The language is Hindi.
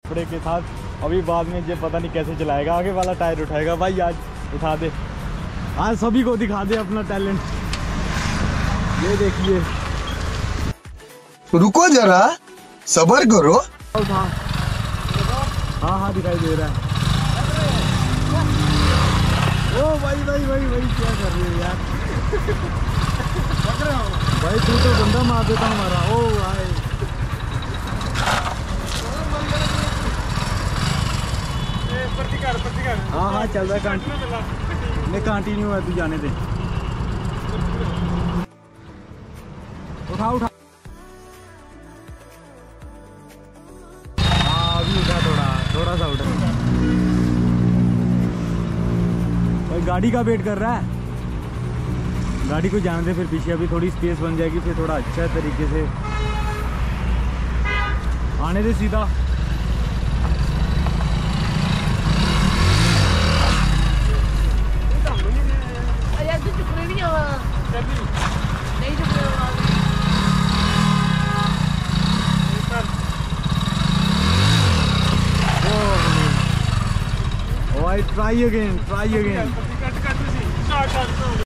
कपड़े के साथ। अभी बाद में ये पता नहीं कैसे चलाएगा, आगे वाला टायर उठाएगा। भाई आज उठा दे, आज सभी को दिखा दे अपना टैलेंट। ये देखिए, रुको जरा सब्र करो। उठा, हाँ हाँ दिखाई दे रहा है। ओ भाई भाई भाई भाई क्या कर रही है यार। भाई तू तो बंदा मार देता हमारा। ओ भाई हाँ हाँ चल रहा है, कंटिन्यू है, तू जाने दे। उठा उठा, हाँ अभी उठा, थोड़ा सा उठा। भाई गाड़ी का वेट कर रहा है, गाड़ी को जाने दे, फिर पीछे अभी थोड़ी स्पेस बन जाएगी, फिर थोड़ा अच्छा तरीके से आने दे सीधा। Try again.